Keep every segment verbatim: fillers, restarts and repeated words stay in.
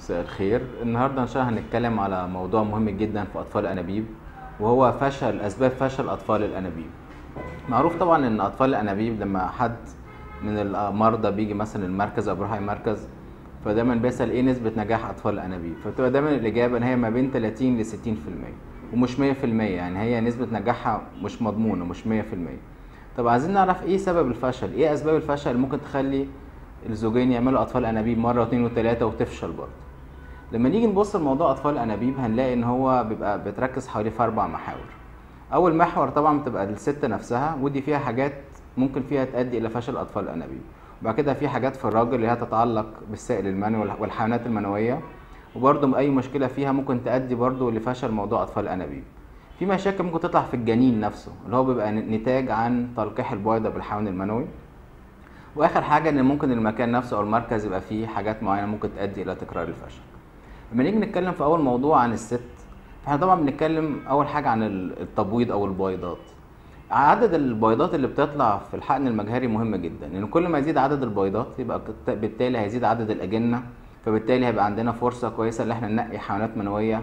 مساء الخير. النهارده ان شاء الله هنتكلم على موضوع مهم جدا في اطفال الانابيب، وهو فشل اسباب فشل اطفال الانابيب. معروف طبعا ان اطفال الانابيب لما حد من المرضى بيجي مثلا المركز او بيروح اي مركز، فدايما بيسال ايه نسبه نجاح اطفال الانابيب، فبتبقى دايما الاجابه ان هي ما بين ثلاثين ل ستين في المية ومش مية في المية، يعني هي نسبه نجاحها مش مضمونه، مش مية في المية. طب عايزين نعرف ايه سبب الفشل، ايه اسباب الفشل اللي ممكن تخلي الزوجين يعملوا اطفال انابيب مره واثنين وثلاثه وتفشل برضه. لما نيجي نبص لموضوع اطفال الانابيب هنلاقي ان هو بيبقى بتركز حوالي في اربع محاور. اول محور طبعا بتبقى الست نفسها، ودي فيها حاجات ممكن فيها تؤدي الى فشل اطفال الانابيب. وبعد كده في حاجات في الراجل اللي هي تتعلق بالسائل المنوي والحيوانات المنويه، وبرضه اي مشكله فيها ممكن تؤدي برضه لفشل موضوع اطفال الانابيب. في مشاكل ممكن تطلع في الجنين نفسه اللي هو بيبقى نتاج عن تلقيح البويضه بالحيوان المنوي. واخر حاجه ان ممكن المكان نفسه او المركز يبقى فيه حاجات معينه ممكن تؤدي الى تكرار الفشل. لما نيجي نتكلم في اول موضوع عن الست، احنا طبعا بنتكلم اول حاجه عن التبويض او البويضات. عدد البيضات اللي بتطلع في الحقن المجهري مهم جدا، لان كل ما يزيد عدد البيضات يبقى بالتالي هيزيد عدد الاجنه، فبالتالي هيبقى عندنا فرصه كويسه ان احنا ننقي حيوانات منويه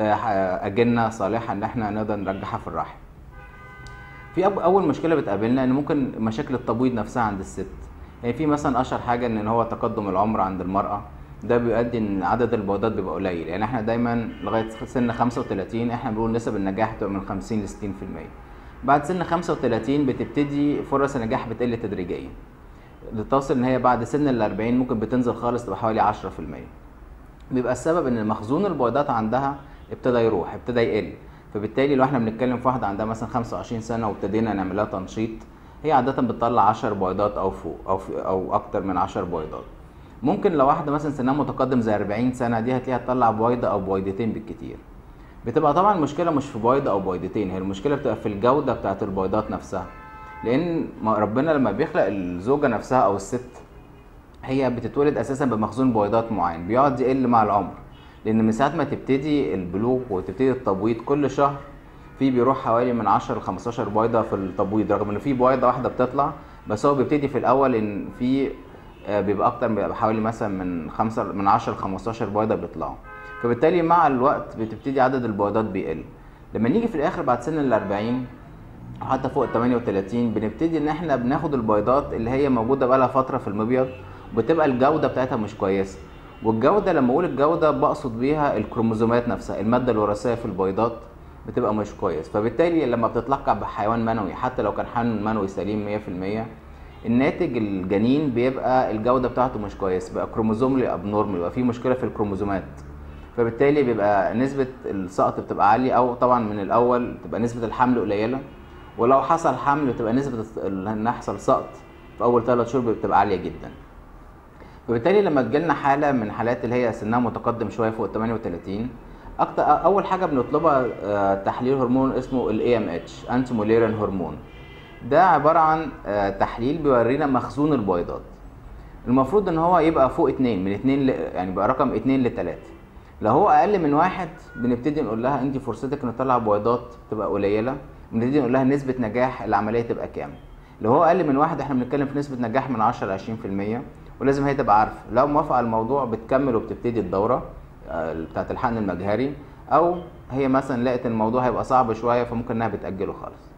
اجنه صالحه ان احنا نقدر نرجعها في الرحم. في اول مشكله بتقابلنا ان ممكن مشاكل التبويض نفسها عند الست، يعني في مثلا اشهر حاجه ان هو تقدم العمر عند المراه، ده بيؤدي ان عدد البيضات بيبقى قليل. يعني احنا دايما لغايه سن خمسة وثلاثين احنا بنقول نسب النجاح بتبقى من خمسين ل ستين في المية. بعد سن خمسة وثلاثين بتبتدي فرص النجاح بتقل تدريجيا، لتصل ان هي بعد سن ال أربعين ممكن بتنزل خالص تبقى حوالي عشرة في المية. بيبقى السبب ان مخزون البيضات عندها ابتدى يروح، ابتدى يقل. فبالتالي لو احنا بنتكلم في واحده عندها مثلا خمسة وعشرين سنه وابتدينا نعمل لها تنشيط، هي عاده بتطلع عشر بيضات او فوق او او اكتر من عشر بيضات. ممكن لو واحده مثلا سنها متقدم زي أربعين سنه، دي هتلاقيها تطلع بويضه او بويضتين بالكتير. بتبقى طبعا المشكله مش في بويضه او بويضتين، هي المشكله بتبقى في الجوده بتاعه البيضات نفسها، لان ربنا لما بيخلق الزوجه نفسها او الست هي بتتولد اساسا بمخزون بيضات معين بيقعد يقل مع العمر، لان من ساعه ما تبتدي البلوغ وتبتدي التبويض كل شهر في بيروح حوالي من عشرة ل خمستاشر بيضه في التبويض، رغم ان في بيضه واحده بتطلع، بس هو بيبتدي في الاول ان في بيبقى اكتر، بيبقى حوالي مثلا من خمسة من عشرة ل خمستاشر بيضه بيطلعوا. فبالتالي مع الوقت بتبتدي عدد البيضات بيقل. لما نيجي في الاخر بعد سن ال أربعين او حتى فوق ال ثمانية وثلاثين بنبتدي ان احنا بناخد البيضات اللي هي موجوده بقالها فتره في المبيض، وبتبقى الجوده بتاعتها مش كويسه. والجوده لما اقول الجوده بقصد بيها الكروموزومات نفسها، الماده الوراثيه في البيضات بتبقى مش كويس. فبالتالي لما بتتلقى بحيوان منوي حتى لو كان حيوان منوي سليم مية في المية، الناتج الجنين بيبقى الجوده بتاعته مش كويس، بيبقى كروموزوملي ابنورمال، بيبقى في مشكله في الكروموزومات. فبالتالي بيبقى نسبه السقط بتبقى عاليه، او طبعا من الاول تبقى نسبه الحمل قليله، ولو حصل حمل بتبقى نسبه ان يحصل سقط في اول ثلاث شهور بتبقى عاليه جدا. فبالتالي لما تجيلنا حاله من حالات اللي هي سنها متقدم شويه فوق ثمانية وثلاثين، اكتر اول حاجه بنطلبها تحليل هرمون اسمه ال إيه إم إتش انتي موليرين هرمون. ده عباره عن تحليل بيورينا مخزون البيضات. المفروض ان هو يبقى فوق اتنين، من اتنين ل... يعني بقى رقم اتنين لتلاتة. لو هو اقل من واحد بنبتدي نقول لها انت فرصتك ان تطلع بيضات تبقى قليله، بنبتدي نقول لها نسبه نجاح العمليه تبقى كام. لو هو اقل من واحد احنا بنتكلم في نسبه نجاح من عشرة ل عشرين في المية، ولازم هي تبقى عارفه. لو موافقه على الموضوع بتكمل وبتبتدي الدوره بتاعه الحقن المجهري، او هي مثلا لقت الموضوع هيبقى صعب شويه فممكن انها بتاجله خالص.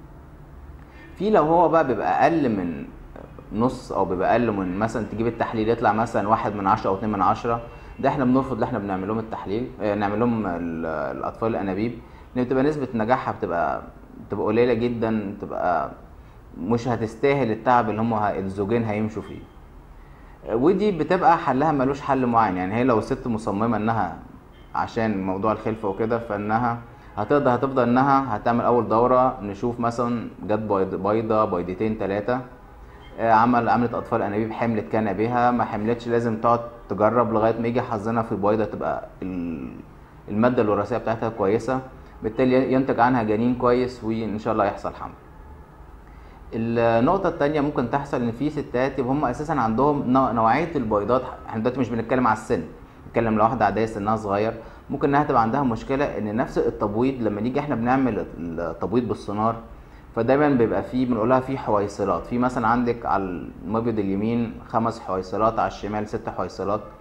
في لو هو بقى بيبقى اقل من نص، او بيبقى اقل من مثلا تجيب التحليل يطلع مثلا واحد من عشرة او اتنين من عشرة، ده احنا بنرفض ان احنا بنعمل لهم التحليل، نعمل لهم الاطفال الانابيب، لان بتبقى نسبه نجاحها بتبقى بتبقى قليله جدا، بتبقى مش هتستاهل التعب اللي هم الزوجين هيمشوا فيه. ودي بتبقى حلها ملوش حل معين، يعني هي لو ست مصممه انها عشان موضوع الخلفه وكده، فانها هتقدر هتفضل انها هتعمل اول دوره نشوف مثلا جت بيضه بيضتين ثلاثه، عمل عملت اطفال انابيب، حملت كان بها، ما حملتش لازم تقعد تجرب لغايه ما يجي حظنا في بيضه تبقى الماده الوراثيه بتاعتها كويسه، بالتالي ينتج عنها جنين كويس وان شاء الله يحصل حمل. النقطه الثانيه ممكن تحصل ان في ستات يبقى هم اساسا عندهم نوعيه البيضات، احنا دلوقتي مش بنتكلم على السن، بنتكلم لو واحده عاديه سنها صغير، ممكن انها تبقى عندها مشكله ان نفس التبويض لما نيجي احنا بنعمل التبويض بالسونار، فدايما بيبقى فيه بنقولها فيه حويصلات، في مثلا عندك على المبيض اليمين خمس حويصلات، على الشمال ست حويصلات.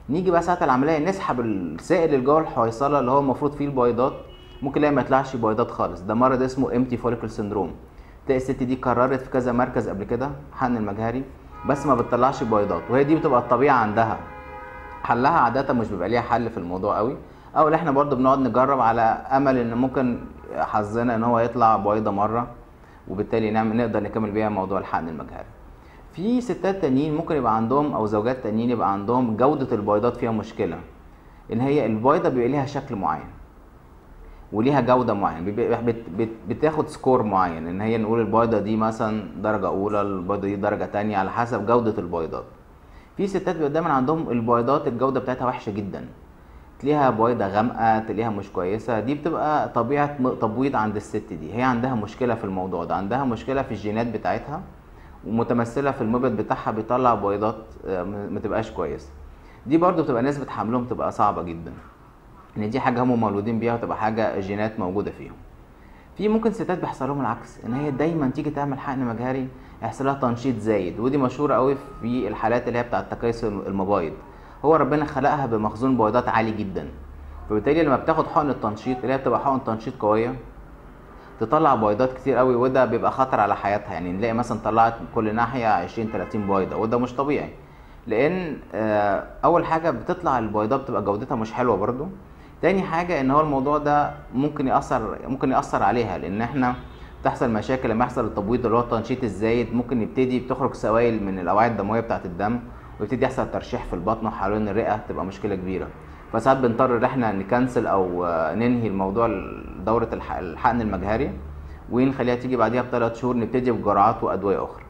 نيجي بقى ساعه العمليه نسحب السائل اللي جوه الحويصله اللي هو المفروض فيه البويضات، ممكن لا ما يطلعش بويضات خالص. ده مرض اسمه امتي فوليكل سندروم. تلاقي الست دي قررت في كذا مركز قبل كده حقن المجهري بس ما بتطلعش بويضات، وهي دي بتبقى الطبيعه عندها. حلها عاده مش بيبقى ليها حل في الموضوع قوي، او اللي احنا برضو بنقعد نجرب على امل ان ممكن حظنا ان هو يطلع بويضه مره، وبالتالي نعمل نقدر نكمل بيها موضوع الحقن المجهري. في ستات تانيين ممكن يبقى عندهم او زوجات تانيين يبقى عندهم جوده البويضات فيها مشكله، ان هي البويضه بيبقى ليها شكل معين وليها جوده معينه، بت بت بتاخد سكور معين، ان هي نقول البيضه دي مثلا درجه اولى، البيضه دي درجه تانية، على حسب جوده البيضات. في ستات بيبقى دايما عندهم البيضات الجوده بتاعتها وحشه جدا، تلاقيها بيضه غامقه، تلاقيها مش كويسه. دي بتبقى طبيعه تبويض عند الست دي، هي عندها مشكله في الموضوع ده، عندها مشكله في الجينات بتاعتها ومتمثله في المبيض بتاعها بيطلع بيضات ما تبقاش كويسه. دي برضو بتبقى نسبه حملهم تبقى صعبه جدا، ان دي حاجه هم مولودين بيها وتبقى حاجه جينات موجوده فيهم. في ممكن ستات بيحصل لهم العكس، ان هي دايما تيجي تعمل حقن مجهري يحصل لها تنشيط زايد، ودي مشهوره قوي في الحالات اللي هي بتاعه تكيس المبايض. هو ربنا خلقها بمخزون بويضات عالي جدا، فبالتالي لما بتاخد حقن التنشيط اللي هي بتبقى حقن تنشيط قويه تطلع بويضات كتير قوي، وده بيبقى خطر على حياتها. يعني نلاقي مثلا طلعت من كل ناحيه عشرين تلاتين بويضه، وده مش طبيعي، لان اول حاجه بتطلع البويضات بتبقى جودتها مش حلوه برضو. تاني حاجه ان هو الموضوع ده ممكن ياثر ممكن ياثر عليها، لان احنا بتحصل مشاكل لما يحصل التبويض اللي هو التنشيط الزايد، ممكن يبتدي بتخرج سوائل من الاوعيه الدمويه بتاعه الدم، ويبتدي يحصل ترشيح في البطن وحوالين الرئه، تبقى مشكله كبيره. فساعات بنضطر ان احنا نكنسل او ننهي الموضوع دوره الحقن المجهري، ونخليها تيجي بعديها بثلاث شهور نبتدي بجرعات وادويه اخرى.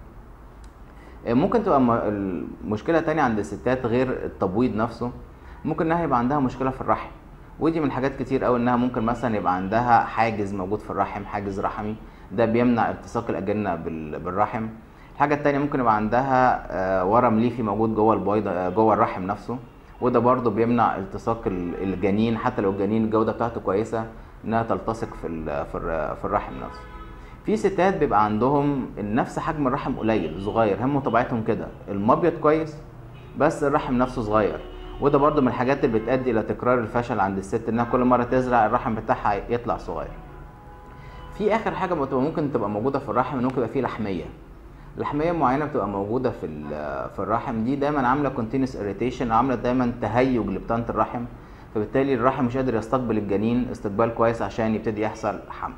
ممكن تبقى المشكله تانية عند الستات غير التبويض نفسه، ممكن انها يبقى عندها مشكله في الرحم، ودي من حاجات كتير قوي، انها ممكن مثلا يبقى عندها حاجز موجود في الرحم، حاجز رحمي، ده بيمنع التصاق الاجنه بالرحم. الحاجه التانية ممكن يبقى عندها ورم ليفي موجود جوه البيضه جوه الرحم نفسه، وده برضو بيمنع التصاق الجنين، حتى لو الجنين الجوده بتاعته كويسه انها تلتصق في في الرحم نفسه. في ستات بيبقى عندهم نفس حجم الرحم قليل صغير، هم طبيعتهم كده، المبيض كويس بس الرحم نفسه صغير، وده برضو من الحاجات اللي بتؤدي الى تكرار الفشل عند الست، انها كل مره تزرع الرحم بتاعها يطلع صغير. في اخر حاجه ممكن تبقى موجوده في الرحم، ان ممكن يبقى فيه لحميه لحميه معينه بتبقى موجوده في في الرحم، دي دايما عامله كونتينوس اريتيشن، عامله دايما تهيج لبطانه الرحم، فبالتالي الرحم مش قادر يستقبل الجنين استقبال كويس عشان يبتدي يحصل حمل.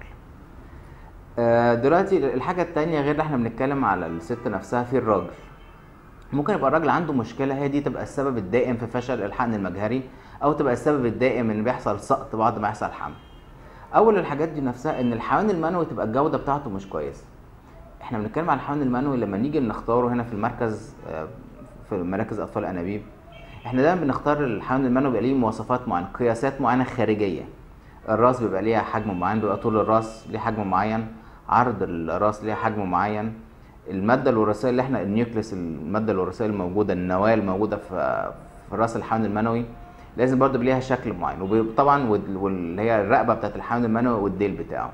دلوقتي الحاجه الثانيه غير اللي احنا بنتكلم على الست نفسها، في الراجل ممكن يبقى الراجل عنده مشكله، هي دي تبقى السبب الدائم في فشل الحقن المجهري، او تبقى السبب الدائم ان بيحصل سقط بعد ما يحصل حمل. اول الحاجات دي نفسها ان الحيوان المنوي تبقى الجوده بتاعته مش كويسه. احنا بنتكلم على الحيوان المنوي لما نيجي نختاره هنا في المركز، في مراكز اطفال الانابيب، احنا دايما بنختار الحيوان المنوي بيبقى ليه مواصفات معينه، قياسات معينه خارجيه. الراس بيبقى ليها حجم معين، بيبقى طول الراس ليه حجم معين، عرض الراس ليه حجم معين، الماده الوراثيه اللي احنا النيوكليس، الماده الوراثيه الموجوده، النواه الموجوده في في راس الحيوان المنوي لازم برضو ليها شكل معين، وطبعا واللي هي الرقبه بتاعت الحيوان المنوي والديل بتاعه.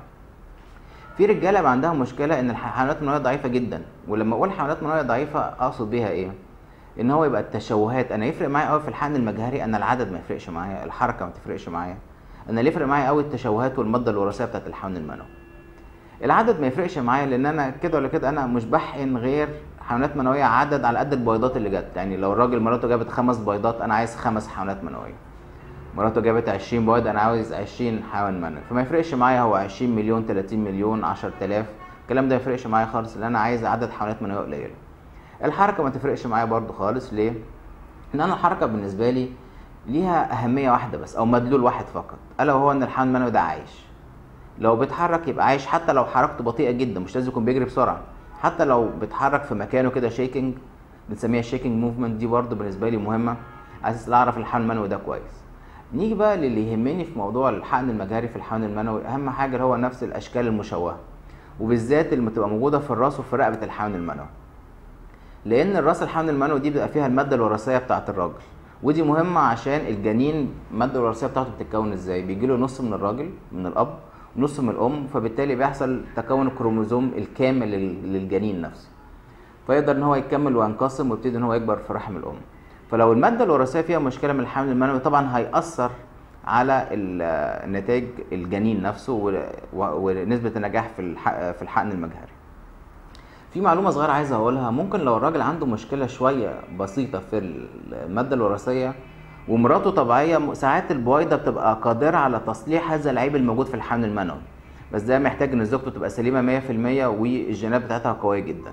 في رجاله بقى عندها مشكله ان الحيوانات المنويه ضعيفه جدا، ولما اقول حيوانات منويه ضعيفه اقصد بيها ايه؟ ان هو يبقى التشوهات، انا يفرق معايا قوي في الحقن المجهري ان العدد ما يفرقش معايا، الحركه ما تفرقش معايا، انا اللي يفرق معايا قوي التشوهات والماده الوراثيه بتاعت الحيوان المنوي. العدد ما يفرقش معايا، لان انا كده ولا كده انا مش بحقن غير حيوانات منويه عدد على قد البيضات اللي جت. يعني لو الراجل مراته جابت خمس بيضات انا عايز خمس حيوانات منويه، مراته جابت عشرين بيض انا عاوز عشرين حيوان منوي، فما يفرقش معايا هو عشرين مليون تلاتين مليون عشرة آلاف، الكلام ده ما يفرقش معايا خالص، لان انا عايز عدد حيوانات منويه قليله. الحركه ما تفرقش معايا برضو خالص، ليه؟ لان انا الحركه بالنسبه لي ليها اهميه واحده بس او مدلول واحد فقط، الا وهو ان الحيوان المنوي ده عايش. لو بيتحرك يبقى عايش، حتى لو حركته بطيئه جدا، مش لازم يكون بيجري بسرعه، حتى لو بيتحرك في مكانه كده شيكنج، بنسميها شيكنج موفمنت، دي برضو بالنسبه لي مهمه على اساس اعرف الحيوان المنوي ده كويس. نيجي بقى للي يهمني في موضوع الحقن المجهري في الحيوان المنوي، اهم حاجه اللي هو نفس الاشكال المشوهه، وبالذات اللي بتبقى موجوده في الراس وفي رقبه الحيوان المنوي، لان الراس الحيوان المنوي دي بيبقى فيها الماده الوراثيه بتاعه الراجل، ودي مهمه عشان الجنين الماده الوراثيه بتاعته بتتكون ازاي، بيجي له نص من الراجل من الاب ونص من الام، فبالتالي بيحصل تكون الكروموزوم الكامل للجنين نفسه، فيقدر ان هو يكمل وينقسم ويبتدي ان هو يكبر في رحم الام. فلو الماده الوراثيه فيها مشكله من الحمل المنوي طبعا هيأثر على النتائج الجنين نفسه ونسبه النجاح في في الحقن المجهري. في معلومه صغيره عايز اقولها، ممكن لو الراجل عنده مشكله شويه بسيطه في الماده الوراثيه ومراته طبيعيه، ساعات البويضه بتبقى قادره على تصليح هذا العيب الموجود في الحمل المنوي، بس ده محتاج ان زوجته تبقى سليمه مية في المية والجينات بتاعتها قويه جدا.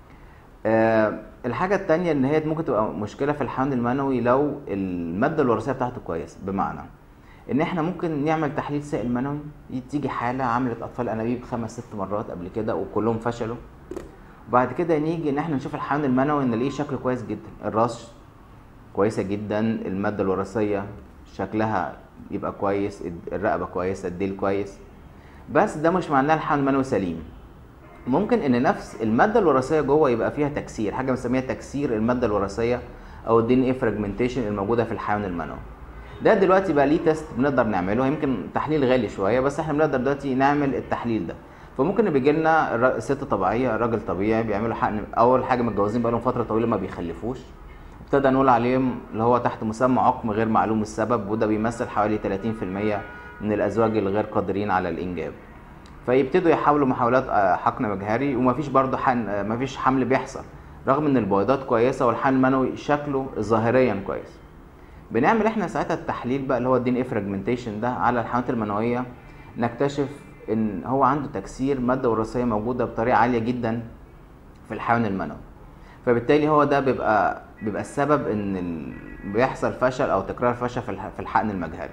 أه الحاجه الثانيه ان هي ممكن تبقى مشكله في الحمل المنوي لو الماده الوراثيه بتاعته كويسه، بمعنى ان احنا ممكن نعمل تحليل سائل منوي، تيجي حاله عملت اطفال انابيب خمس ست مرات قبل كده وكلهم فشلوا، وبعد كده نيجي ان احنا نشوف الحمل المنوي نلاقيه شكله كويس جدا، الراس كويسه جدا، الماده الوراثيه شكلها يبقى كويس، الرقبه كويسه، الديل كويس، بس ده مش معناه الحمل المنوي سليم. ممكن ان نفس الماده الوراثيه جوه يبقى فيها تكسير، حاجه بنسميها تكسير الماده الوراثيه او الدي ان ايه فراجمنتيشن الموجوده في الحيوان المنوي. ده دلوقتي بقى ليه تيست بنقدر نعمله، يمكن تحليل غالي شويه بس احنا بنقدر دلوقتي نعمل التحليل ده. فممكن بيجي لنا ست طبيعيه، راجل طبيعي بيعملوا حقن، اول حاجه متجوزين بقالهم فتره طويله ما بيخلفوش، ابتدى نقول عليهم اللي هو تحت مسمى عقم غير معلوم السبب، وده بيمثل حوالي ثلاثين في المية من الازواج الغير قادرين على الانجاب. فيبتدوا يحاولوا محاولات حقن مجهري ومفيش برضه حقن، مفيش حمل بيحصل رغم ان البويضات كويسه والحمل المنوي شكله ظاهريا كويس. بنعمل احنا ساعتها التحليل بقى اللي هو الدي ان ايه فراجمنتيشن ده على الحملات المنويه، نكتشف ان هو عنده تكسير ماده وراثيه موجوده بطريقه عاليه جدا في الحيوان المنوي. فبالتالي هو ده بيبقى بيبقى السبب ان ال... بيحصل فشل او تكرار فشل في الحقن المجهري.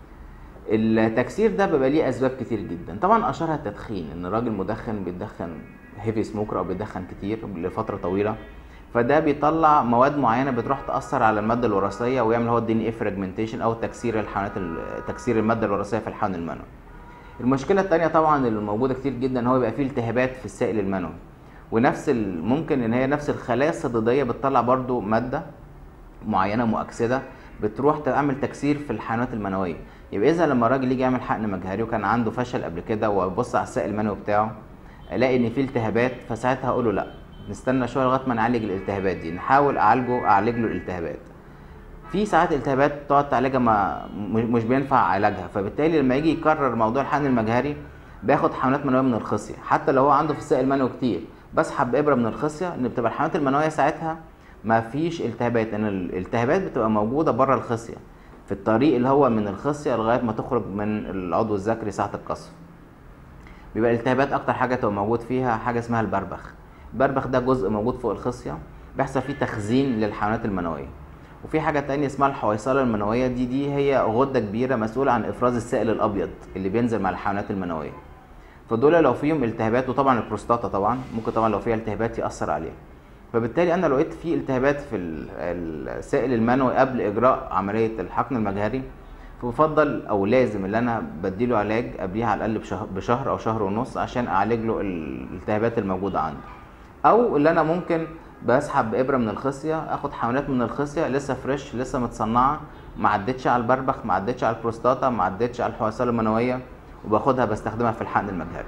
التكسير ده بيبقى ليه اسباب كتير جدا، طبعا اشهرها التدخين، ان الراجل مدخن بيدخن هيفي سموكر او بيدخن كتير لفتره طويله، فده بيطلع مواد معينه بتروح تاثر على الماده الوراثيه ويعمل هو الدي ان ايه فراجمنتيشن او تكسير الحيوانات تكسير الماده الوراثيه في الحيوان المنوي. المشكله الثانيه طبعا اللي موجوده كتير جدا هو يبقى فيه التهابات في السائل المنوي، ونفس ممكن ان هي نفس الخلايا الصديديه بتطلع برضو ماده معينه مؤكسده بتروح تعمل تكسير في الحيوانات المنويه. يبقى اذا لما الراجل يجي يعمل حقن مجهري وكان عنده فشل قبل كده ويبص على السائل المنوي بتاعه الاقي ان فيه التهابات، فساعتها اقول له لا نستنى شويه لغايه ما نعالج الالتهابات دي، نحاول اعالجه اعالج له الالتهابات. في ساعات التهابات تقعد تعالجها ما مش بينفع علاجها، فبالتالي لما يجي يكرر موضوع الحقن المجهري باخد حملات منويه من الخصيه، حتى لو هو عنده في السائل المنوي كتير بسحب ابره من الخصيه ان بتبقى الحملات المنويه ساعتها ما فيش التهابات، لان الالتهابات بتبقى موجوده بره الخصيه في الطريق اللي هو من الخصيه لغايه ما تخرج من العضو الذكري ساعه القصف. بيبقى الالتهابات اكتر حاجه تبقى موجود فيها حاجه اسمها البربخ. البربخ ده جزء موجود فوق الخصيه بيحصل فيه تخزين للحيوانات المنويه. وفي حاجه تانية اسمها الحويصله المنويه، دي دي هي غده كبيره مسؤوله عن افراز السائل الابيض اللي بينزل مع الحيوانات المنويه. فدول لو فيهم التهابات، وطبعا البروستاتا طبعا ممكن طبعا لو فيها التهابات ياثر عليها. فبالتالي انا لو لقيت في التهابات في السائل المنوي قبل اجراء عمليه الحقن المجهري فبفضل او لازم اللي انا بديله علاج قبليها على الاقل بشهر, بشهر او شهر ونص عشان اعالج له الالتهابات الموجوده عنده. او اللي انا ممكن بسحب ابره من الخصيه، اخد حملات من الخصيه لسه فريش لسه متصنعه، ما عدتش على البربخ، ما عدتش على البروستاتا، ما عدتش على الحويصله المنويه، وباخدها بستخدمها في الحقن المجهري.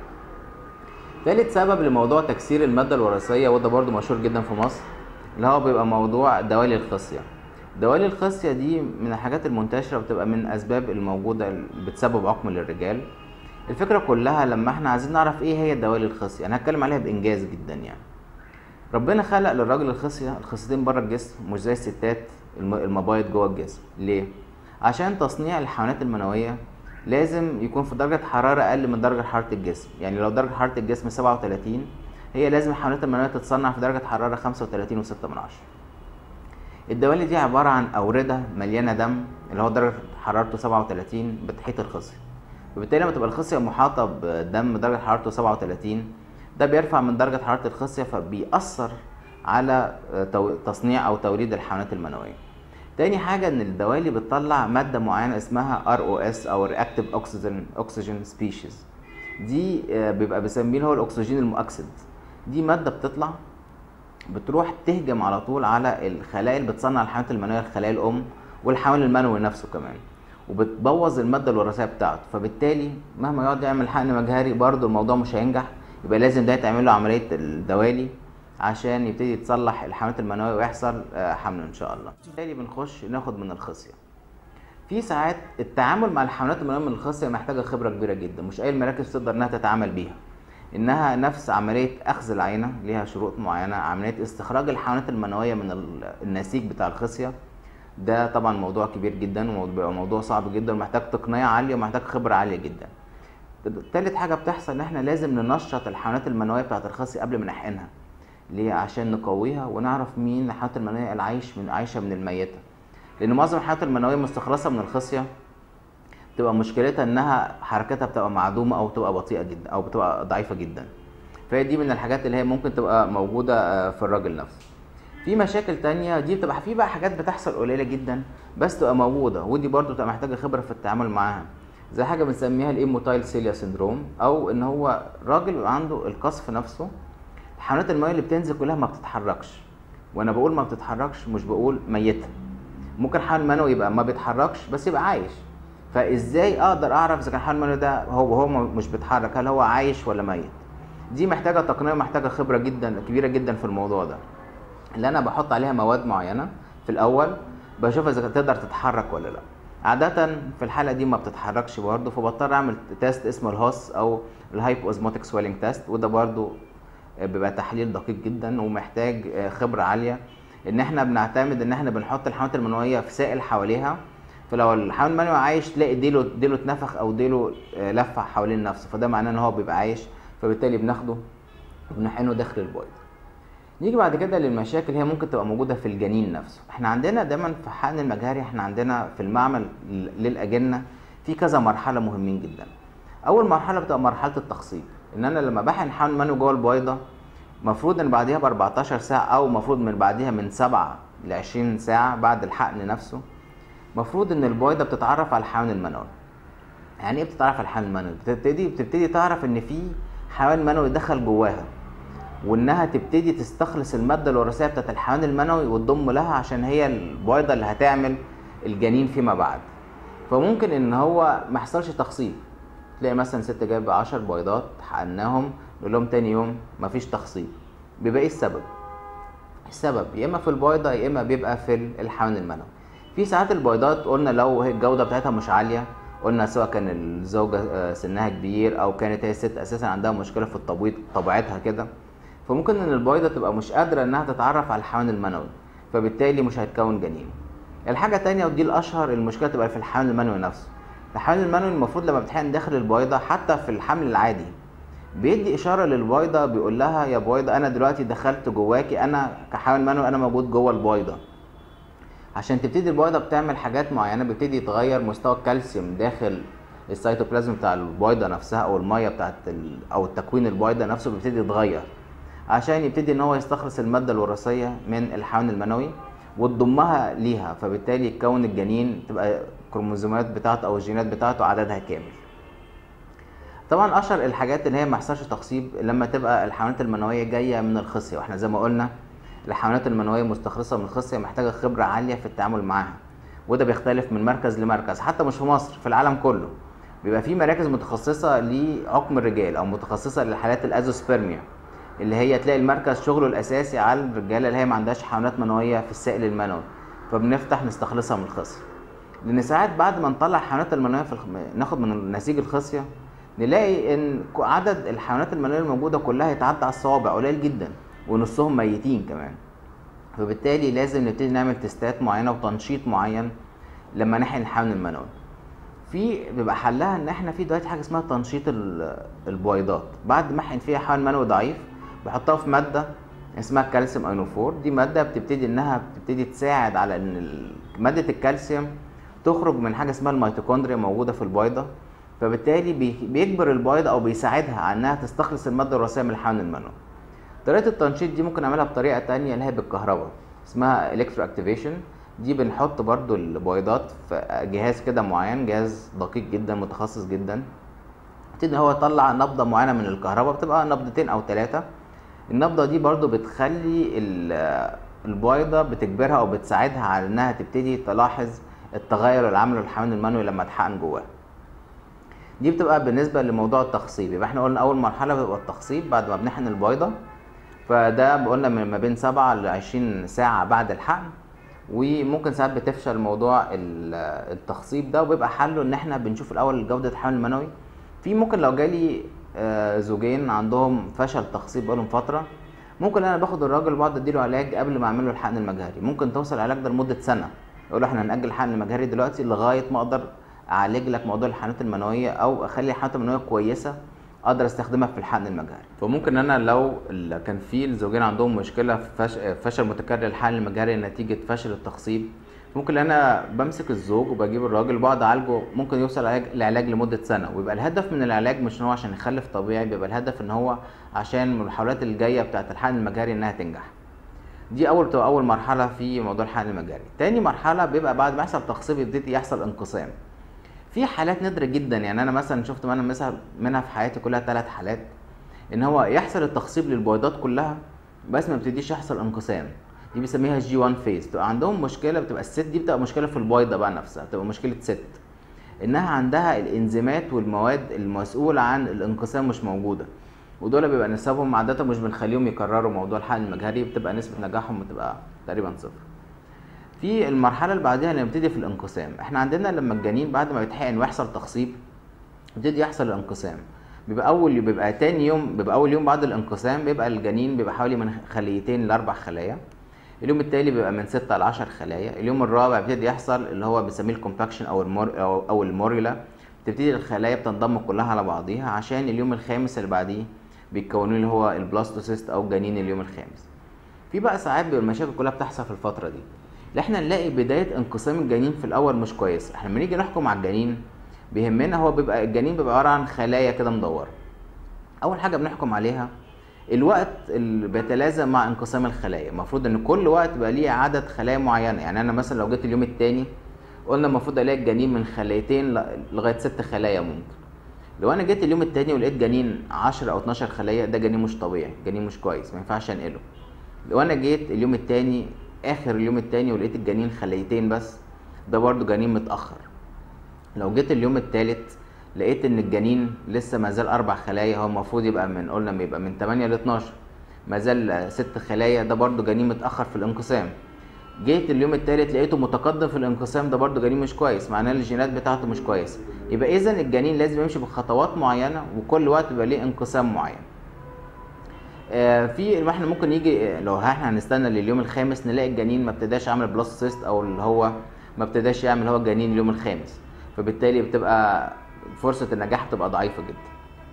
ثالث سبب لموضوع تكسير الماده الوراثيه وده برده مشهور جدا في مصر اللي هو بيبقى موضوع دوالي الخصيه. دوالي الخصيه دي من الحاجات المنتشره وبتبقى من الاسباب الموجوده اللي بتسبب عقم للرجال. الفكره كلها لما احنا عايزين نعرف ايه هي دوالي الخصيه، انا هتكلم عليها بانجاز جدا. يعني ربنا خلق للراجل الخصيه الخصيتين بره الجسم مش زي الستات المبايض جوه الجسم. ليه؟ عشان تصنيع الحيوانات المنويه لازم يكون في درجه حراره اقل من درجه حراره الجسم. يعني لو درجه حراره الجسم سبعة وثلاثين هي لازم الحيوانات المنويه تتصنع في درجه حراره خمسة وثلاثين وستة من عشرة. الدوالي دي عباره عن اورده مليانه دم اللي هو درجه حرارته سبعة وثلاثين بتحيط الخصيه، وبالتالي لما تبقى الخصيه محاطه بدم درجه حرارته سبعة وثلاثين ده بيرفع من درجه حراره الخصيه فبيأثر على تصنيع او توليد الحيوانات المنويه. تاني حاجه ان الدوالي بتطلع ماده معينه اسمها ار او اس او رياكتيف اوكسجين اوكسجين سبيشيز. دي بيبقى بيسميه هو الاكسجين المؤكسد. دي ماده بتطلع بتروح تهجم على طول على الخلايا اللي بتصنع الحيوانات المنويه، الخلايا الام والحيوان المنوي نفسه كمان، وبتبوظ الماده الوراثيه بتاعته. فبالتالي مهما يقعد يعمل حقن مجهري برضه الموضوع مش هينجح، يبقى لازم ده يتعمل له عمليه الدوالي عشان يبتدي يتصلح الحيوانات المنويه ويحصل حمل ان شاء الله. بالتالي بنخش ناخد من الخصيه. في ساعات التعامل مع الحيوانات المنويه من الخصيه محتاجه خبره كبيره جدا، مش اي المراكز تقدر انها تتعامل بيها. انها نفس عمليه اخذ العينه ليها شروط معينه، عمليه استخراج الحيوانات المنويه من النسيج بتاع الخصيه، ده طبعا موضوع كبير جدا وموضوع صعب جدا ومحتاج تقنيه عاليه ومحتاج خبره عاليه جدا. تالت حاجه بتحصل ان احنا لازم ننشط الحيوانات المنويه بتاعه الخصيه قبل ما نحقنها. ليه؟ عشان نقويها ونعرف مين الحيوانات المنويه اللي عايش من عايشه من الميته. لان معظم الحيوانات المنويه المستخلصه من الخصيه بتبقى مشكلتها انها حركتها بتبقى معدومه او بتبقى بطيئه جدا او بتبقى ضعيفه جدا. فهي دي من الحاجات اللي هي ممكن تبقى موجوده في الراجل نفسه. في مشاكل تانية دي بتبقى في بقى حاجات بتحصل قليله جدا بس تبقى موجوده، ودي برضو بتبقى محتاجه خبره في التعامل معاها. زي حاجه بنسميها الايموتايل سيليا سيندروم، او ان هو راجل بيبقى عنده القصف نفسه الحيوانات المنويه اللي بتنزل كلها ما بتتحركش. وانا بقول ما بتتحركش مش بقول ميته. ممكن حيوان منوي يبقى ما بيتحركش بس يبقى عايش. فازاي اقدر اعرف اذا كان الحيوان المنوي ده هو هو مش بيتحرك هل هو عايش ولا ميت؟ دي محتاجه تقنيه ومحتاجه خبره جدا كبيره جدا في الموضوع ده. اللي انا بحط عليها مواد معينه في الاول بشوف اذا تقدر تتحرك ولا لا. عاده في الحاله دي ما بتتحركش برضه، فبضطر اعمل تيست اسمه الهوس او الهايبو اوزموتيك سويلنج تيست، وده برضه بيبقى تحليل دقيق جدا ومحتاج خبره عاليه. ان احنا بنعتمد ان احنا بنحط الحيوانات المنويه في سائل حواليها، فلو الحيوان المنوي عايش تلاقي ديله ديله اتنفخ او ديله لفه حوالين نفسه، فده معناه ان هو بيبقى عايش، فبالتالي بناخده وبنحقنه داخل البويضه. نيجي بعد كده للمشاكل هي ممكن تبقى موجوده في الجنين نفسه. احنا عندنا دايما في حقن المجهري احنا عندنا في المعمل للاجنه في كذا مرحله مهمين جدا. اول مرحله بتبقى مرحله التخصيب، ان انا لما بحقن الحيوان المنوي جوه البويضه مفروض ان بعديها ب أربعتاشر ساعه او مفروض من بعديها من سبعة ل عشرين ساعه بعد الحقن نفسه مفروض ان البويضه بتتعرف على الحيوان المنوي. يعني ايه بتتعرف على الحيوان المنوي؟ بتبتدي بتبتدي تعرف ان في حيوان منوي دخل جواها، وانها تبتدي تستخلص الماده الوراثيه بتاعت الحيوان المنوي وتضم لها عشان هي البويضه اللي هتعمل الجنين فيما بعد. فممكن ان هو ما يحصلش تخصيب، تلاقي مثلا ست جايبه عشر بيضات حقناهم نقول لهم تاني يوم مفيش تخصيب. بيبقى ايه السبب؟ السبب يا اما في البيضه يا اما بيبقى في الحيوان المنوي. في ساعات البيضات قلنا لو هي الجوده بتاعتها مش عاليه، قلنا سواء كان الزوجه سنها كبير او كانت هي الست اساسا عندها مشكله في التبويض طبيعتها كده، فممكن ان البيضه تبقى مش قادره انها تتعرف على الحيوان المنوي، فبالتالي مش هيتكون جنين. الحاجه الثانيه ودي الاشهر، المشكله تبقى في الحيوان المنوي نفسه. الحيوان المنوي المفروض لما بتحقن داخل البيضه حتى في الحمل العادي بيدي اشاره للبيضه، بيقول لها يا بيضه انا دلوقتي دخلت جواكي، انا كحيوان منوي انا موجود جوه البيضه. عشان تبتدي البيضه بتعمل حاجات معينه، بيبتدي يتغير مستوى الكالسيوم داخل السيتوبلازم بتاع البيضه نفسها او الميه بتاعت ال... او التكوين البيضه نفسه بيبتدي يتغير عشان يبتدي ان هو يستخلص الماده الوراثيه من الحيوان المنوي وتضمها ليها، فبالتالي يتكون الجنين تبقى الكروموزومات بتاعته او الجينات بتاعته عددها كامل. طبعا اشهر الحاجات اللي هي ما يحصلش تخصيب لما تبقى الحيوانات المنويه جايه من الخصيه، واحنا زي ما قلنا الحيوانات المنويه مستخلصه من الخصيه محتاجه خبره عاليه في التعامل معاها، وده بيختلف من مركز لمركز. حتى مش في مصر، في العالم كله بيبقى في مراكز متخصصه لعقم الرجال او متخصصه للحالات الازوسبرميا، اللي هي تلاقي المركز شغله الاساسي على الرجاله اللي هي ما عندهاش حيوانات منويه في السائل المنوي، فبنفتح نستخلصها من الخصيه. لان ساعات بعد ما نطلع الحيوانات المنويه في الخ... ناخد من نسيج الخصيه نلاقي ان عدد الحيوانات المنويه الموجوده كلها يتعدى على الصوابع، قليل جدا، ونصهم ميتين كمان. فبالتالي لازم نبتدي نعمل تستات معينه وتنشيط معين لما نحقن الحيوان المنوي. في بيبقى حلها ان احنا في دلوقتي حاجه اسمها تنشيط البويضات. بعد ما احقن فيها حيوان منوي ضعيف بحطها في ماده اسمها الكالسيوم اينوفور. دي ماده بتبتدي انها بتبتدي تساعد على ان ماده الكالسيوم تخرج من حاجه اسمها الميتوكوندريا موجوده في البويضه، فبالتالي بيجبر البويضه او بيساعدها على انها تستخلص الماده الوراثيه من الحيوان المنوي. طريقه التنشيط دي ممكن نعملها بطريقه ثانيه اللي هي بالكهرباء اسمها الكترو اكتيفيشن. دي بنحط برضو البويضات في جهاز كده معين، جهاز دقيق جدا متخصص جدا، يبتدي هو يطلع نبضه معينه من الكهرباء، بتبقى نبضتين او ثلاثه. النبضه دي برضو بتخلي البويضه بتجبرها او بتساعدها على انها تبتدي تلاحظ التغير اللي عمله الحيوان المنوي لما اتحقن جواه. دي بتبقى بالنسبه لموضوع التخصيب. يبقى احنا قلنا اول مرحله بتبقى التخصيب بعد ما بنحقن البويضه. فده قلنا من ما بين سبعة ل عشرين ساعة بعد الحقن. وممكن ساعات بتفشل موضوع التخصيب ده، وبيبقى حله ان احنا بنشوف الاول جودة الحمل المنوي. في ممكن لو جالي زوجين عندهم فشل تخصيب بقالهم فترة، ممكن انا باخد الراجل وبقعد اديله علاج قبل ما اعمل له الحقن المجهري. ممكن توصل العلاج ده لمدة سنة، اقول له احنا هنأجل الحقن المجهري دلوقتي لغاية ما اقدر اعالج لك موضوع الحقنات المنوية، او اخلي الحقنات المنوية كويسة اقدر استخدمها في الحقن المجهري. فممكن انا لو كان في الزوجين عندهم مشكله في فشل متكرر للحقن المجهري نتيجه فشل التخصيب، ممكن انا بمسك الزوج وبجيب الراجل وبقعد اعالجه، ممكن يوصل العلاج لمده سنه. ويبقى الهدف من العلاج مش ان هو عشان يخلف طبيعي، بيبقى الهدف ان هو عشان من المحاولات الجايه بتاعه الحقن المجهري انها تنجح. دي اول بتبقى اول مرحله في موضوع الحقن المجهري. تاني مرحله بيبقى بعد ما يحصل تخصيب يبتدي يحصل انقسام. في حالات نادره جدا، يعني انا مثلا شفت منها مثلا منها في حياتي كلها ثلاث حالات، ان هو يحصل التخصيب للبويضات كلها بس ما بتبتديش يحصل انقسام. دي بيسميها جي واحد فيز. بتبقى عندهم مشكله، بتبقى الست دي بتبقى مشكله في البويضه بقى نفسها، بتبقى مشكله ست انها عندها الانزيمات والمواد المسؤوله عن الانقسام مش موجوده، ودول بيبقى نسبهم عاده مش بنخليهم يكرروا موضوع الحقن المجهري، بتبقى نسبه نجاحهم بتبقى تقريبا صفر. في المرحله اللي بعدها اللي بنبتدي في الانقسام، احنا عندنا لما الجنين بعد ما بيتحقن ويحصل تخصيب بيبتدي يحصل الانقسام. بيبقى اول بيبقى تاني يوم بيبقى اول يوم بعد الانقسام بيبقى الجنين بيبقى حوالي من خليتين لاربع خلايا. اليوم التالي بيبقى من ستة ل عشر خلايا. اليوم الرابع بيبتدي يحصل اللي هو بنسميه الكومباكشن او المور او, أو الموريلا، بتبتدي الخلايا بتنضم كلها على بعضيها عشان اليوم الخامس اللي بعديه بيتكونوا اللي هو البلاستوسيست او جنين اليوم الخامس. في بقى ساعات بيبقى المشاكل كلها بتحصل في الفتره دي، اللي احنا نلاقي بدايه انقسام الجنين في الاول مش كويس. احنا لما نيجي نحكم على الجنين بيهمنا هو بيبقى الجنين بيبقى عباره عن خلايا كده مدوره. اول حاجه بنحكم عليها الوقت اللي بيتلازم مع انقسام الخلايا. المفروض ان كل وقت بقى ليه عدد خلايا معينه، يعني انا مثلا لو جيت اليوم الثاني قلنا المفروض الاقي الجنين من خليتين لغايه ست خلايا. ممكن لو انا جيت اليوم الثاني ولقيت جنين عشرة او اتناشر خليه، ده جنين مش طبيعي، جنين مش كويس، ما ينفعش انقله. لو انا جيت اليوم الثاني اخر اليوم الثاني ولقيت الجنين خليتين بس، ده برضو جنين متاخر. لو جيت اليوم الثالث لقيت ان الجنين لسه ما زال اربع خلايا، هو المفروض يبقى من قلنا يبقى من تمانية ل اتناشر، ما زال ست خلايا، ده برضو جنين متاخر في الانقسام. جيت اليوم الثالث لقيته متقدم في الانقسام، ده برضو جنين مش كويس، معناه الجينات بتاعته مش كويسه. يبقى اذا الجنين لازم يمشي بخطوات معينه وكل وقت يبقى ليه انقسام معين. آه في احنا ممكن يجي لو احنا هنستنى لليوم الخامس نلاقي الجنين ما ابتداش عامل بلاستوسيست او اللي هو ما ابتداش يعمل هو الجنين اليوم الخامس، فبالتالي بتبقى فرصه النجاح بتبقى ضعيفه جدا.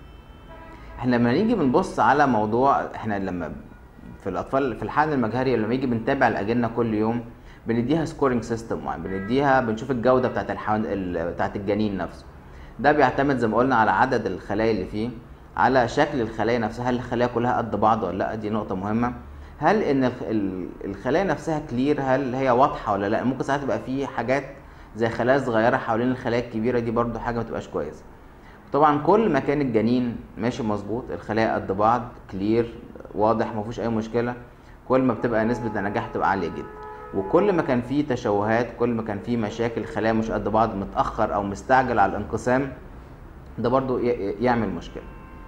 احنا لما نيجي بنبص على موضوع، احنا لما في الاطفال في الحقن المجهري لما يجي بنتابع الاجنه كل يوم بنديها سكورنج سيستم معين، بنديها بنشوف الجوده بتاعت الحيوان بتاعت الجنين نفسه. ده بيعتمد زي ما قلنا على عدد الخلايا اللي فيه، على شكل الخلايا نفسها، هل الخلايا كلها قد بعض ولا لا، دي نقطه مهمه. هل ان الخلايا نفسها كلير، هل هي واضحه ولا لا. ممكن ساعات تبقى فيه حاجات زي خلايا صغيره حوالين الخلايا الكبيره، دي برضو حاجه ما تبقاش كويسه. طبعا كل ما كان الجنين ماشي مظبوط، الخلايا قد بعض كلير واضح ما فيهوش اي مشكله، كل ما بتبقى نسبه النجاح تبقى عاليه جدا. وكل ما كان فيه تشوهات، كل ما كان فيه مشاكل، الخلايا مش قد بعض، متاخر او مستعجل على الانقسام، ده برضو يعمل مشكله.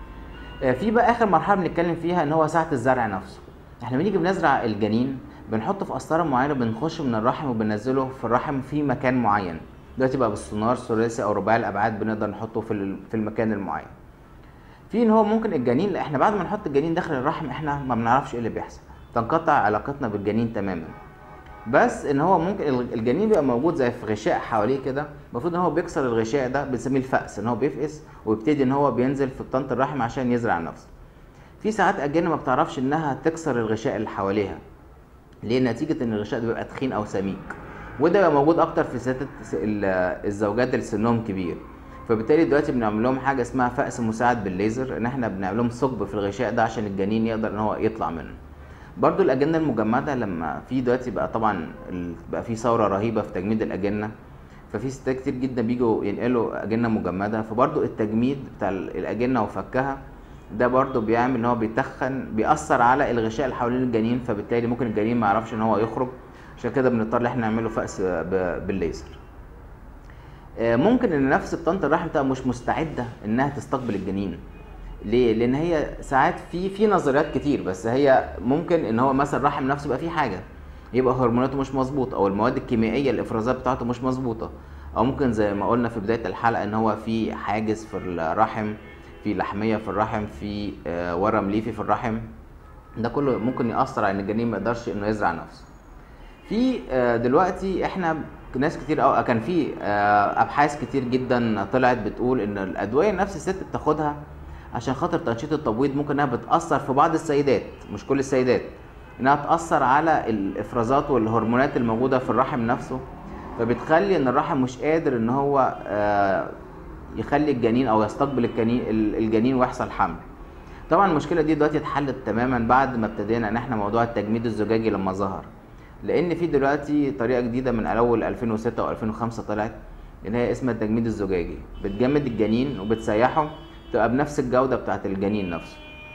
في بقى اخر مرحله بنتكلم فيها ان هو ساعه الزرع نفسه. احنا بنيجي بنزرع الجنين بنحطه في قسطره معينه، بنخش من الرحم وبننزله في الرحم في مكان معين. دلوقتي بقى بالسونار ثلاثي او رباعي الابعاد بنقدر نحطه في في المكان المعين. في ان هو ممكن الجنين احنا بعد ما نحط الجنين داخل الرحم احنا ما بنعرفش ايه اللي بيحصل، تنقطع علاقتنا بالجنين تماما. بس ان هو ممكن الجنين بيبقى موجود زي في غشاء حواليه كده، المفروض ان هو بيكسر الغشاء ده، بنسميه الفأس، ان هو بيفقس ويبتدي ان هو بينزل في بطانه الرحم عشان يزرع نفسه. في ساعات اجنه ما بتعرفش انها تكسر الغشاء اللي حواليها، ليه؟ نتيجه ان الغشاء ده بيبقى تخين او سميك، وده بيبقى موجود اكتر في ستات الزوجات اللي سنهم كبير. فبالتالي دلوقتي بنعمل لهم حاجه اسمها فأس مساعد بالليزر، ان احنا بنعمل لهم ثقب في الغشاء ده عشان الجنين يقدر ان هو يطلع منه. برضو الاجنه المجمده، لما في دلوقتي بقى طبعا بقى في ثوره رهيبه في تجميد الاجنه، ففي ستات كتير جدا بيجوا ينقلوا اجنه مجمده، فبرضو التجميد بتاع الاجنه وفكها ده برضو بيعمل ان هو بيتخن، بيأثر على الغشاء اللي حوالين الجنين، فبالتالي ممكن الجنين ما يعرفش ان هو يخرج، عشان كده بنضطر احنا نعمله فأس بالليزر. ممكن ان نفس بطانه الرحم تبقى مش مستعده انها تستقبل الجنين، ليه؟ لان هي ساعات في في نظريات كتير، بس هي ممكن ان هو مثلا الرحم نفسه يبقى فيه حاجه، يبقى هرموناته مش مظبوطه او المواد الكيميائيه الافرازات بتاعته مش مظبوطه، او ممكن زي ما قلنا في بدايه الحلقه ان هو في حاجز في الرحم، في لحميه في الرحم، في آه، ورم ليفي في الرحم. ده كله ممكن يأثر على ان الجنين ما يقدرش انه يزرع نفسه. في آه، دلوقتي احنا ناس كتير أو كان في آه، ابحاث كتير جدا طلعت بتقول ان الادويه نفس الست بتاخدها عشان خاطر تنشيط التبويض ممكن انها بتاثر في بعض السيدات، مش كل السيدات، انها تاثر على الافرازات والهرمونات الموجوده في الرحم نفسه، فبتخلي ان الرحم مش قادر ان هو آه، يخلي الجنين او يستقبل الجنين الجنين ويحصل حمل. طبعا المشكله دي دلوقتي اتحلت تماما بعد ما ابتدينا ان احنا موضوع التجميد الزجاجي لما ظهر، لان في دلوقتي طريقه جديده من اول ألفين وستة و ألفين وخمسة طلعت اللي هي اسمها التجميد الزجاجي، بتجمد الجنين وبتسيحه تبقى بنفس الجوده بتاعه الجنين نفسه.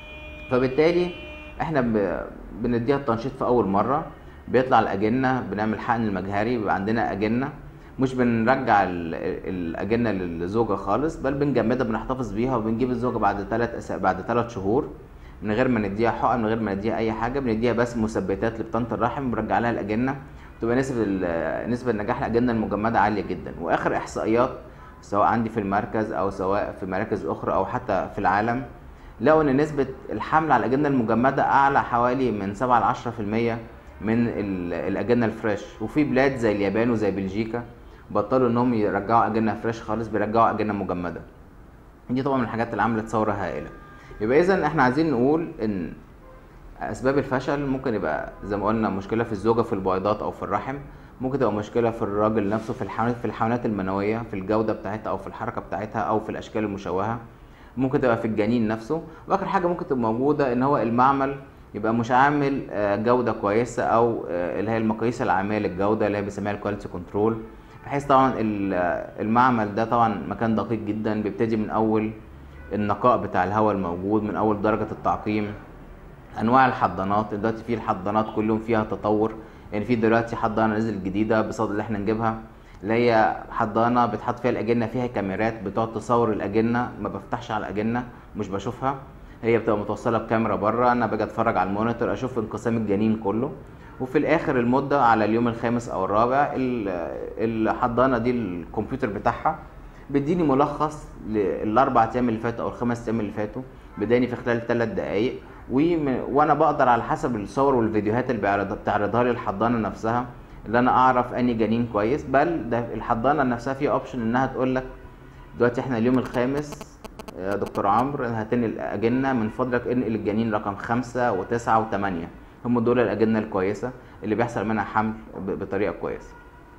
فبالتالي احنا ب... بنديها التنشيط في اول مره، بيطلع الاجنه، بنعمل حقن المجهري، بيبقى عندنا اجنه، مش بنرجع ال- الاجنه للزوجه خالص، بل بنجمدها، بنحتفظ بيها، وبنجيب الزوجه بعد ثلاث أس... بعد ثلاث شهور من غير ما نديها حقن، من غير ما نديها اي حاجه، بنديها بس مثبتات لبطانه الرحم، بنرجع لها الاجنه، تبقى نسبه ال- نسبه نجاح الاجنه المجمده عاليه جدا. واخر احصائيات سواء عندي في المركز او سواء في مراكز اخرى او حتى في العالم، لقوا ان نسبه الحمل على الاجنه المجمده اعلى حوالي من سبعة ل عشرة في المية من ال- الاجنه الفريش. وفي بلاد زي اليابان وزي بلجيكا بطلوا انهم يرجعوا اجنه فريش خالص، بيرجعوا اجنه مجمده. دي طبعا من الحاجات اللي عملت ثوره هائله. يبقى اذا احنا عايزين نقول ان اسباب الفشل ممكن يبقى زي ما قلنا مشكله في الزوجه في البويضات او في الرحم، ممكن تبقى مشكله في الراجل نفسه في الحيوانات في الحيوانات المنويه، في الجوده بتاعتها او في الحركه بتاعتها او في الاشكال المشوهه، ممكن تبقى في الجنين نفسه. واخر حاجه ممكن تبقى موجوده ان هو المعمل يبقى مش عامل آه، جوده كويسه، او آه، اللي هي المقاييس العاميه للجوده اللي هي بنسميها الكواليتي كنترول، بحيث طبعا ال- آه، المعمل ده طبعا مكان دقيق جدا، بيبتدي من اول النقاء بتاع الهواء الموجود، من اول درجه التعقيم، انواع الحضانات. دلوقتي في الحضانات كل يوم فيها تطور، يعني في دلوقتي حضانه نزلت جديده بصدد اللي احنا نجيبها، اللي هي حضانه بتحط فيها الاجنه، فيها كاميرات بتقعد تصور الاجنه، ما بفتحش على الاجنه مش بشوفها، هي بتبقى متوصله بكاميرا بره، انا باجي اتفرج على المونيتور اشوف انقسام الجنين كله. وفي الاخر المده على اليوم الخامس او الرابع ال- الحضانه دي الكمبيوتر بتاعها بيديني ملخص للاربع ايام اللي فاتوا او الخمس ايام اللي فاتوا، بداني في خلال ثلاث دقائق، وم- وانا بقدر على حسب الصور والفيديوهات اللي بيعرض- بتعرضها لي الحضانه نفسها اللي انا اعرف اني جنين كويس. بل ده الحضانه نفسها فيها اوبشن انها تقول لك دلوقتي احنا اليوم الخامس يا دكتور عمرو هتنقل الاجنه، من فضلك انقل الجنين رقم خمسة وتسعة وثمانية، هم دول الاجنه الكويسه اللي بيحصل منها حمل ب- بطريقه كويسه.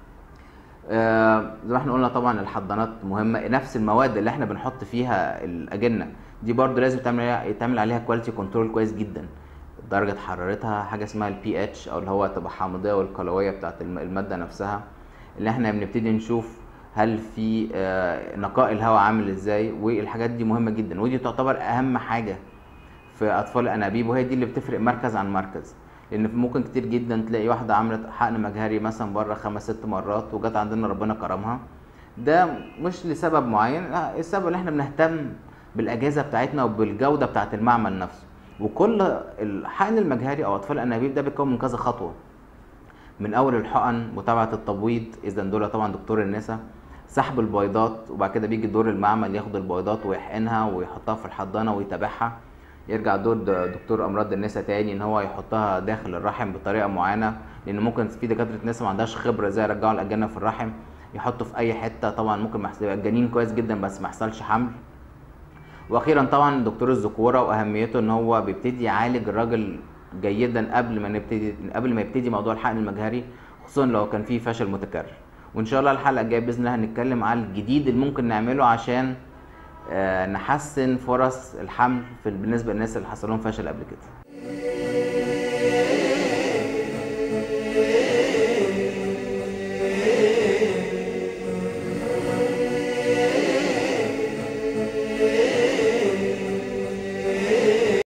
آه، زي ما احنا قلنا طبعا الحضانات مهمه، نفس المواد اللي احنا بنحط فيها الاجنه دي برضو لازم يتعمل عليها يتعمل عليها كواليتي كنترول كويس جدا، درجه حرارتها، حاجه اسمها البي اتش او اللي هو تبقى حامضيه والقلويه بتاعت الم- الماده نفسها، اللي احنا بنبتدي نشوف هل في آه، نقاء الهواء عامل ازاي، والحاجات دي مهمه جدا، ودي تعتبر اهم حاجه في اطفال الانابيب، وهي دي اللي بتفرق مركز عن مركز. لان في ممكن كتير جدا تلاقي واحده عملت حقن مجهري مثلا بره خمس ست مرات وجت عندنا ربنا كرمها، ده مش لسبب معين، لا، السبب اللي احنا بنهتم بالاجهزه بتاعتنا وبالجوده بتاعت المعمل نفسه. وكل الحقن المجهري او اطفال الانابيب ده بيتكون من كذا خطوه، من اول الحقن، متابعه التبويض، اذا دول طبعا دكتور النساء، سحب البيضات، وبعد كده بيجي دور المعمل ياخد البيضات ويحقنها ويحطها في الحضانه ويتابعها، يرجع دور د- دكتور امراض النساء تاني ان هو يحطها داخل الرحم بطريقه معينه، لان ممكن في دكاتره نساء ما عندهاش خبره ازاي يرجعوا الاجنه في الرحم، يحطوا في اي حته، طبعا ممكن ما يحصل- يبقى الجنين كويس جدا بس ما يحصلش حمل. واخيرا طبعا دكتور الذكوره واهميته ان هو بيبتدي يعالج الراجل جيدا قبل ما نبتدي قبل ما يبتدي موضوع الحقن المجهري، خصوصا لو كان فيه فشل متكرر. وان شاء الله الحلقه الجايه باذن الله هنتكلم على الجديد اللي ممكن نعمله عشان آه، نحسن فرص الحمل في بالنسبه للناس اللي حصل لهم فشل قبل كده.